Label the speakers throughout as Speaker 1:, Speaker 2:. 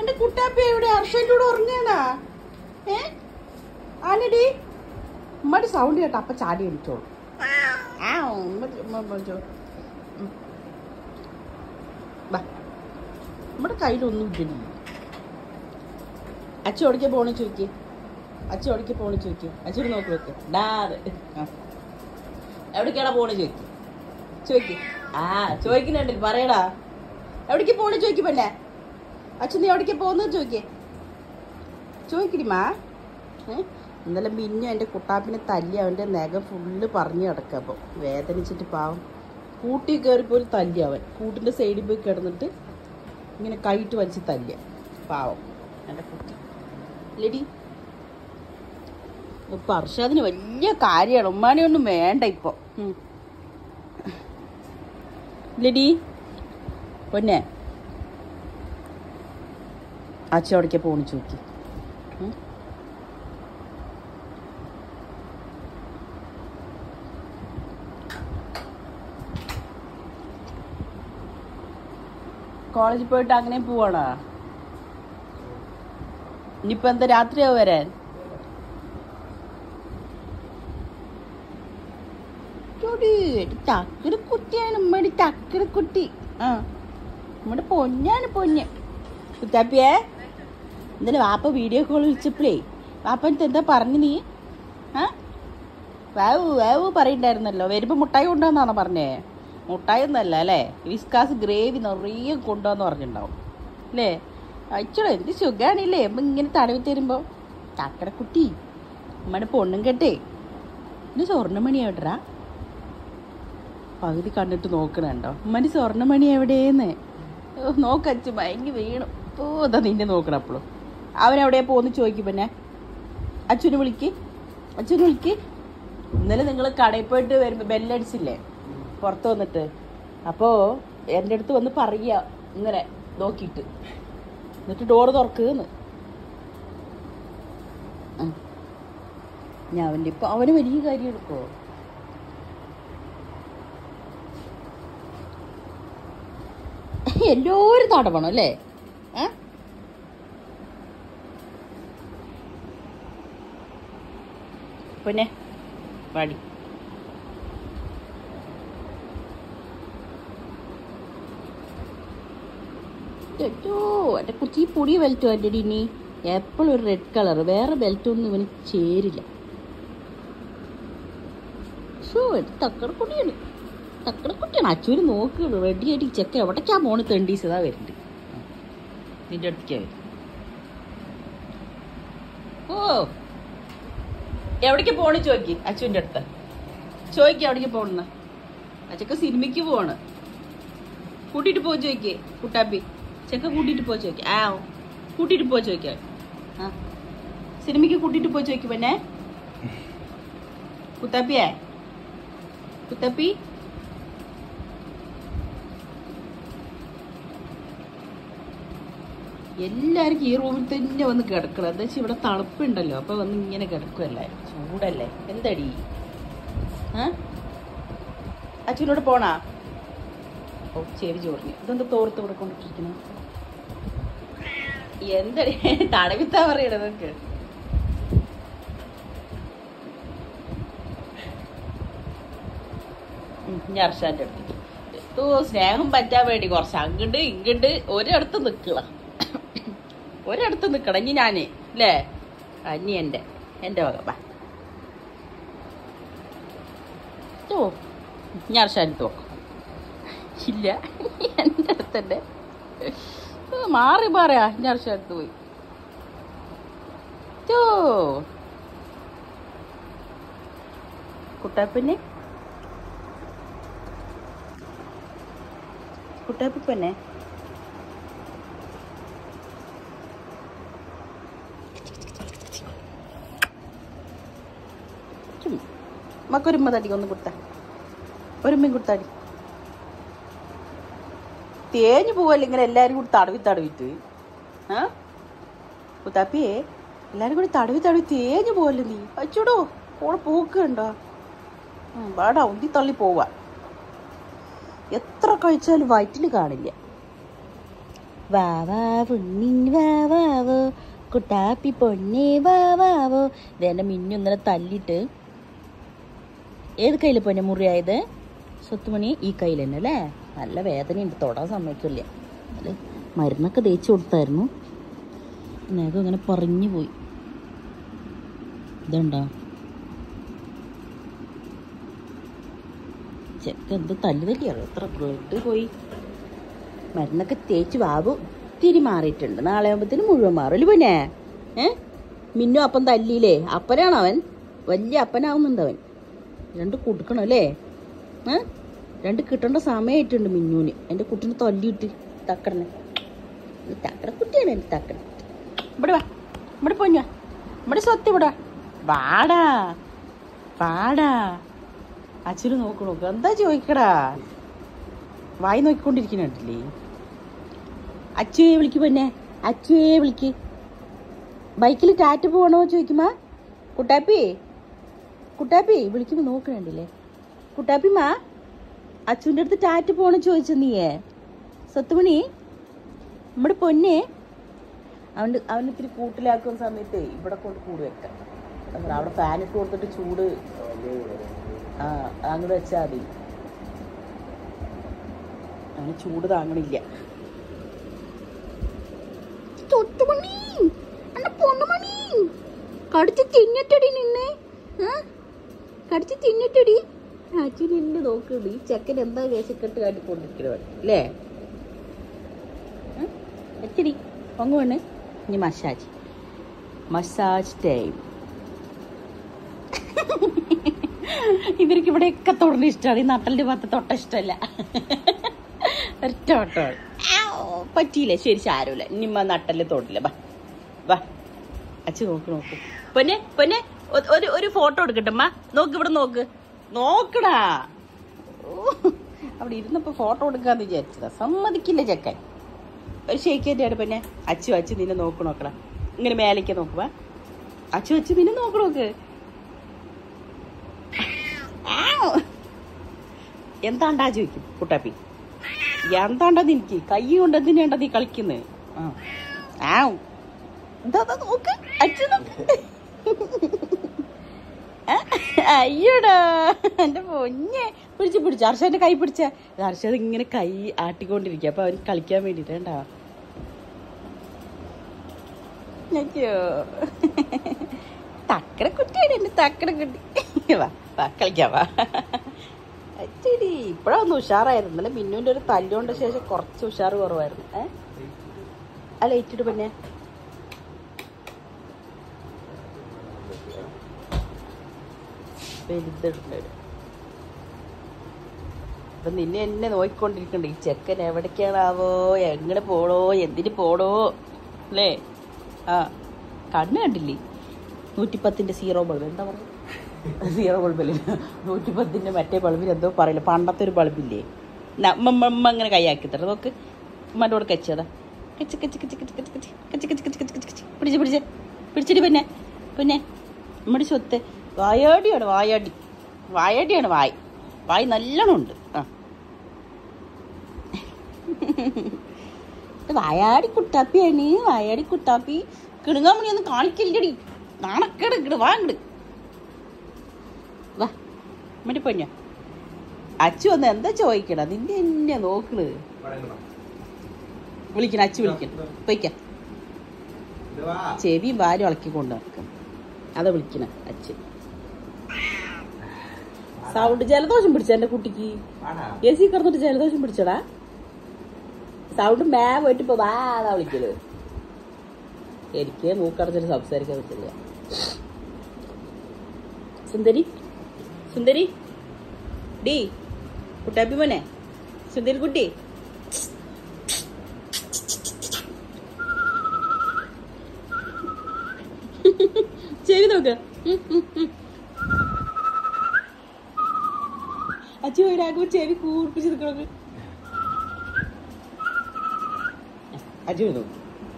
Speaker 1: എന്റെ കുട്ടാപ്പി എവിടെ? അർഷന്റെ കൂടെ ഉറങ്ങാണാ? ആനടി ഉമ്മയുടെ സൗണ്ട് കേട്ടോ അപ്പൊ ചാടി അടിച്ചോളൂ. നമ്മുടെ കയ്യിലൊന്നും ഇല്ല. അച്ഛ ഓടിക്കാൻ പോണേ ചോദിക്കേ. അച്ഛ ഓടിക്കാൻ പോണേ ചോദിക്കേ. അച്ഛനോട് നോക്കി വെക്ക്. ഡാറ് എവിടേക്കാടാ പോണേ ചോദിക്കേ. ചോദിക്കേ. ചോദിക്കുന്നുണ്ട് പറയടാ. എവിടേക്ക് പോണേ ചോദിക്കും. പിന്നെ അച്ഛൻ നീ എവിടേക്ക് പോകുന്നത് ചോദിക്കേ. ചോദിക്കടിമാ. ഇന്നലെ മിന്നു എൻ്റെ കുട്ടാപ്പിനെ തല്ലി അവൻ്റെ നഖം ഫുള്ള് പറഞ്ഞു കിടക്കുക. അപ്പോൾ വേദനിച്ചിട്ട് പാവം കൂട്ടി കയറിപ്പോയി തല്ലി. അവൻ കൂട്ടിൻ്റെ സൈഡിൽ പോയി കിടന്നിട്ട് ഇങ്ങനെ കൈയിട്ട് വലിച്ച് തല്ലിയ പാവം എൻ്റെ കുട്ടി ഇല്ലടി. ഇപ്പം അർഷാദിന് വലിയ കാര്യമാണ്. ഉമ്മാനെയൊന്നും വേണ്ട ഇപ്പോൾ ഇല്ലടി. പൊന്നെ അച്ഛ അവിടേക്ക് പോണി ചോദിക്കി. കോളേജിൽ പോയിട്ട് അങ്ങനെ പോവാണോ? ഇനിയിപ്പോ എന്താ രാത്രിയാവും വരാൻ? ചക്കര കുട്ടിയാണ് ഉമ്മയുടെ ചക്കര കുട്ടി. നമ്മുടെ പൊന്നാണ് പൊന്ന്. കുറ്റാപ്പിയേ ഇന്നലെ വാപ്പ വീഡിയോ കോൾ വിളിച്ചപ്പോഴേ വാപ്പനത്തെ എന്താ പറഞ്ഞു നീ? വേവ് വേവ് പറയണ്ടായിരുന്നല്ലോ. വരുമ്പോ മുട്ടായി കൊണ്ടുവന്നാണോ പറഞ്ഞേ? മുട്ടായി ഒന്നല്ല അല്ലേ, വിസ്കാസ് ഗ്രേവി നിറയെ കൊണ്ടുവന്ന് പറഞ്ഞിട്ടുണ്ടാവും അല്ലേ? അയച്ചോളൂ എന്ത് സുഖാണില്ലേ അമ്മ ഇങ്ങനെ തടവി തരുമ്പോ. ചക്കരക്കുട്ടി അമ്മയുടെ പൊണ്ണും കെട്ടേ ഇന്ന് സ്വർണ്ണമണിയാവിട്ടറാ. പകുതി കണ്ടിട്ട് നോക്കണുണ്ടോ ഉമ്മൻ്റെ സ്വർണ്ണമണി എവിടെയെന്ന് നോക്കച്ചു ഭയങ്കര വീണു. ഇതാ നിന്നെ നോക്കണം. അപ്പോഴും അവനെവിടെയാ പോന്ന് ചോദിക്കും. പിന്നെ അച്ഛനെ വിളിക്ക്, അച്ഛനെ വിളിക്ക്. ഇന്നലെ നിങ്ങൾ കടയിൽ പോയിട്ട് വരുമ്പോൾ ബെല്ലടിച്ചില്ലേ പുറത്ത് വന്നിട്ട്? അപ്പോൾ എൻ്റെ അടുത്ത് വന്ന് പറയുക ഇങ്ങനെ നോക്കിയിട്ട്, എന്നിട്ട് ഡോറ് തുറക്കുന്ന്. ഞാൻ അവൻ്റെ ഇപ്പം അവന് വലിയ കാര്യം എടുക്കുമോ? എല്ലാവരും തടവണം അല്ലേ? പിന്നെ പാടി എൻ്റെ കുച്ചി പൊടി ബെൽറ്റ് വേണ്ടി ഇനി എപ്പോഴും ഒരു റെഡ് കളർ. വേറെ ബെൽറ്റൊന്നും ഇവന് ചേരില്ല. ഷോ ഇത് തക്കടക്കുട്ടിയാണ്, തക്കടക്കുട്ടിയാണ്. അച്ഛന് നോക്കുകയുള്ളൂ റെഡി ആയിട്ട്. ചെക്ക എവിടേക്കാ പോണ്? തെണ്ടീസതാ വരുന്നുണ്ട് നിന്റെ അടുത്തേക്കാ വരും. ഓ എവിടേക്ക് പോണ് ചോദിക്ക് അച്ഛൻ്റെ അടുത്ത്. ചോദിക്കുക എവിടേക്ക് പോണെന്ന്. അച്ഛക്ക് സിനിമയ്ക്ക് പോവാണ്. കൂട്ടിയിട്ട് പോ ചോദിക്കേ. കുട്ടാപ്പി ചെക്ക കൂട്ടിയിട്ട് പോ ചോദിക്ക. കൂട്ടിയിട്ട് പോ ചോദിക്കാൻ. സിനിമയ്ക്ക് കൂട്ടിയിട്ട് പോ ചോദിക്കും. പിന്നെ കുത്താപ്പിയേ കുത്താപ്പി എല്ലാവർക്കും ഈ റൂമിൽ തന്നെ വന്ന് കിടക്കണം. എന്താ വെച്ചാൽ ഇവിടെ തണുപ്പുണ്ടല്ലോ, അപ്പൊ വന്ന് ഇങ്ങനെ കിടക്കും എല്ലാവരും. ചൂടല്ലേ എന്തടി? അച്ഛനോട് പോണാ? ഓ ചെവി ചോറിഞ്ഞു. ഇതെന്താ തോർത്ത് ഇവിടെ കൊണ്ടിട്ടിരിക്കുന്നു? എന്തടി തടവിത്താ പറയണ നിനക്ക്? ഞാൻ അർഷാന്റെ അടുത്തേക്ക് സ്നേഹം പറ്റാൻ വേണ്ടി കുറച്ച് അങ്ങണ്ട് ഇങ്ങണ്ട് ഒരിടത്ത് നിക്കണം, ഒരിടത്ത് നിക്കണം. ഇനി ഞാന് അല്ലേ ഇനി എൻ്റെ വക ഓ ഞാൻ അർഷാനത്ത് നോക്കാം. ഇല്ല എൻ്റെ അടുത്തന്നെ മാറി മാറിയാ ഞാൻ അർഷാനത്ത് പോയി. കുട്ടാപ്പിന്നെ കുട്ടാപ്പിന്നെ മക്കൊരുമ്മ തടി ഒന്ന് കൊടുത്ത ഒരുമ്മയും കൊടുത്താടി. തേഞ്ഞു പോവല്ലേ ഇങ്ങനെ എല്ലാരും കൂടി തടവിട്ട്? കുത്താപ്പിയേ എല്ലാരും കൂടി തടവി തേഞ്ഞു പോവല്ലേ നീ? അച്ചൂടോ കൂടെ പൂക്കുണ്ടോ? വാടാ ഉന്തി തള്ളി പോവാ. എത്ര കഴിച്ചാലും വയറ്റിൽ കാണില്ല. വാവാവുണ്ണി വാവാവോ കുട്ടാപ്പി പൊന്നെ വാവാവോ. ഇതെൻ്റെ മിന്നു ഇന്നലെ തല്ലിയിട്ട് ഏത് കയ്യിൽ പൊന്നെ മുറിയായത്? സ്വത്തുമണി ഈ കയ്യിൽ തന്നെ അല്ലേ? നല്ല വേദനയുണ്ട്, തൊടാൻ സമ്മതിക്കില്ല. അത് മരുന്നൊക്കെ തേച്ച് കൊടുത്തായിരുന്നു. നഖം ഇങ്ങനെ പറഞ്ഞു പോയി. ഇതുണ്ടോ ചെക്ക എന്ത് തല്ലു തല്ലിയാറോ, എത്ര ബ്ലഡ് പോയി. മരുന്നൊക്കെ തേച്ച് വാവു ഇത്തിരി മാറിയിട്ടുണ്ട്. നാളെ ആകുമ്പത്തിന് മുഴുവൻ മാറില്ല പിന്നെ. മിന്നു അപ്പം തല്ലിയില്ലേ? അപ്പനാണ് അവൻ, വലിയ അപ്പനാവുന്നുണ്ട് അവൻ. രണ്ട് കൊടുക്കണം അല്ലേ? രണ്ട് കിട്ടേണ്ട സമയമായിട്ടുണ്ട് മിന്നുവിന്. എൻ്റെ കുട്ടീനെ തല്ലിയിട്ട് തക്കടനെ. തക്കട കുട്ടിയാണ് എൻ്റെ തക്കട. ഇവിടെ വാ, ഇവിടെ പൊഞ്ഞ, ഇവിടെ സ്വത്ത് ഇവിടെ വാടാ വാടാ. അച്ഛന് നോക്കണോ? എന്താ ചോദിക്കടാ? വായി നോക്കിക്കൊണ്ടിരിക്കുന്നുണ്ടല്ലേ? അച്ചുവേ വിളിക്ക് പൊന്നെ, അച്ചുവേ വിളിക്ക്. ബൈക്കിൽ ടാറ്റ പോകണോ ചോദിക്കുമാ? കുട്ടാപ്പി കുട്ടാപ്പി വിളിക്കുമ്പോൾ നോക്കണുണ്ടല്ലേ? കുട്ടാപ്പിമാ അച്ചുവിൻ്റെ അടുത്ത് ടാറ്റ പോകണോ ചോദിച്ച നീയേ? സത്തുമണി നമ്മുടെ പൊന്നെ. അവനിത്തിരി കൂട്ടിലാക്കുന്ന സമയത്ത് ഇവിടെ കൊണ്ട് കൂട് വെക്കാം. അവിടെ ഫാനിട്ട് കൊടുത്തിട്ട് ചൂട് അങ്ങോട്ട് വെച്ചാൽ മതി. അങ്ങനെ ചൂട് താങ്ങണില്ല. കടിച്ച് തിന്നിട്ടടി നിന്നെ, കടിച്ച് തിന്നിട്ടടി. അച്ഛൻ എന്നെ നോക്കണ്ട്. ഈ ചെക്കൻ എന്താ വേശക്കെട്ട് കാട്ടിക്കൊണ്ടിരിക്കണവൻ അല്ലേ? എച്ചടി പൊങ്ങുവണ്ണേ. ഇനി മസാജ് ടൈം. ഇവർക്ക് ഇവിടെയൊക്കെ തൊടണ ഇഷ്ടമാണ്. ഈ നട്ടലിന്റെ ഭാഗത്ത് തൊട്ട ഇഷ്ടമല്ല. ഒറ്റ പറ്റിയില്ലേ? ശരി, സാരമില്ല. ഇനിമ്മ നട്ടല് തൊടില്ല. ബാ വാ അച്ഛൻ നോക്ക്. പൊന്നെ പൊന്നെ ഒരു ഫോട്ടോ എടുക്കട്ടമ്മ. നോക്ക്, ഇവിടെ നോക്ക്, നോക്കടാ. അവിടെ ഇരുന്നപ്പോ ഫോട്ടോ എടുക്കാന്ന് വിചാരിച്ചതാ. സമ്മതിക്കില്ല ചെക്കൻ. ഒരു ഷേക്കേൻ്റെ ആണ് പിന്നെ. അച്ചു നിന്നെ നോക്കണോക്കടാ. ഇങ്ങനെ മേലേക്ക് നോക്കുവാ. അച്ചു നിന്നെ നോക്കണോക്ക്. എന്താണ്ടാ ചോദിക്കും കുട്ടാപ്പി. എന്താണ്ടാ നിനക്ക് കൈ കൊണ്ട് എന്തിനാണ്ടാ നീ കളിക്കുന്നത്? നോക്ക് അച്ഛൻ നോക്ക്. അയ്യോടാ എന്റെ പൊന്നെ. പിടിച്ച ഹർഷന്റെ കൈ പിടിച്ച. ഹർഷത് ഇങ്ങനെ കൈ ആട്ടിക്കൊണ്ടിരിക്കുക. അപ്പൊ അവന് കളിക്കാൻ വേണ്ടിട്ട് കണ്ടാ. തക്കട കുട്ടിയാണ് എന്റെ തക്കട കുട്ടി. വാ കളിക്കാം വാ. അച്ഛടി ഇപ്പഴാ ഒന്ന് ഉഷാറായിരുന്നു. മിന്നുവിന്റെ ഒരു തല്ലുകൊണ്ട ശേഷം കുറച്ച് ഉഷാറ് കുറവായിരുന്നു. അല്ല ഏറ്റിട്ട് പിന്നെ വലുതെടുക്കണ. അപ്പൊ നിന്നെ എന്നെ നോക്കിക്കൊണ്ടിരിക്കണ്ട. ഈ ചെക്കൻ എവിടേക്കാണാവോ, എങ്ങനെ പോണോ, എന്തിന് പോണോ അല്ലേ? കണ്ണ് കണ്ടില്ലേ? 110 സീറോ ബൾബ്. എന്താ പറയുക? സീറോ ബൾബല്ലേ, 110 മറ്റേ ബൾബിന് എന്തോ പറയില്ല. പണ്ടത്തെ ഒരു ബൾബില്ലേ? നമ്മ അങ്ങനെ കൈയാക്കി തരാം. നോക്ക് ഉമ്മൻ്റെ കൂടെ കച്ചതാ. പിടിച്ചിട്ട് പിന്നെ നമ്മുടെ സ്വത്ത് വായാടിയാണ്. വായാടിയാണ്. വായി നല്ലോണം ഉണ്ട്. വായാടി കുട്ടാപ്പിയാണ്. വായാടി കുട്ടാപ്പി. കിണുങ്ങാൻ മണി ഒന്നും കാണിക്കില്ലടി. നാണക്കേട്. ഇങ്ങട് വാ, ഇങ്ങട് വാ. മറ്റേ പൊന്ന അച്ചു വന്ന് എന്താ ചോദിക്കണ? നിന്നെ എന്നെ നോക്കണ്. വിളിക്കണം, അച്ചു വിളിക്കണം. പൊയ്ക്ക. ചെവിയും വാലും ഇളക്കിക്കൊണ്ട് നടക്കണം. അതാ വിളിക്കണ അച്ഛൻ. സൗണ്ട് ജലദോഷം പിടിച്ച എന്റെ കുട്ടിക്ക്. എ സി കിടന്നിട്ട് ജലദോഷം പിടിച്ചടാ. സൗണ്ട് മേ പോയിട്ട് ഇപ്പൊ വാതാ വിളിക്കല്. എനിക്ക് മൂക്കടച്ചിട്ട് സംസാരിക്കാൻ പറ്റില്ല. സുന്ദരി ഡി കുട്ടാപ്പി മോനെ. സുന്ദരി കുട്ടി. ചെവി നോക്ക്. അച്ഛൻ ഒരാകുമ്പോ ചെവി കൂർപ്പിച്ച് നിൽക്കണത്. അച്ഛൻ നോക്കും.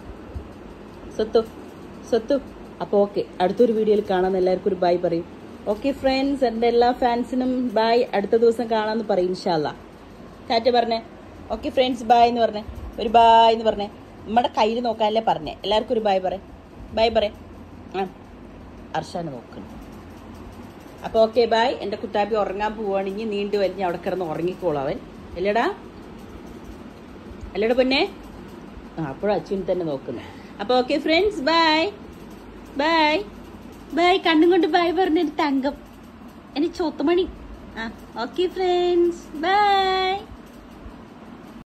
Speaker 1: സ്വത്തു. അപ്പോൾ ഓക്കെ, അടുത്തൊരു വീഡിയോയിൽ കാണാൻ എല്ലാവർക്കും ഒരു ബൈ പറയും. ഓക്കെ ഫ്രണ്ട്സ്, എൻ്റെ എല്ലാ ഫാൻസിനും ബൈ. അടുത്ത ദിവസം കാണാമെന്ന് പറയും ഇൻഷാ അല്ലാ. ടാറ്റ പറഞ്ഞേ. ഓക്കെ ഫ്രണ്ട്സ് ബൈ എന്ന് പറഞ്ഞേ. ഒരു ബായ് എന്ന് പറഞ്ഞേ. നമ്മുടെ കയ്യിൽ നോക്കാനല്ലേ പറഞ്ഞേ. എല്ലാവർക്കും ഒരു ബായ് പറ. ബായ് പറ. ആ അർഷാണ് നോക്കുന്നത്. അപ്പോൾ ഓക്കെ ബായ്. എൻ്റെ കുട്ടാപ്പി ഉറങ്ങാൻ പോവുകയാണെങ്കിൽ നീണ്ടു വലിഞ്ഞ് അവിടെ കിടന്ന് ഉറങ്ങിക്കോളൂ അവൻ. അല്ലേടാ പൊന്നെ? ആ അപ്പോഴും അച്ഛൻ തന്നെ നോക്കുന്നത്. അപ്പോൾ okay friends, bye bye bye. കണ്ണും കൊണ്ട് ബൈ പറഞ്ഞൊരു തങ്കം, എനിക്ക് ചോത്തുമണി. ആ ഓക്കെ ഫ്രണ്ട്സ്, ബൈ.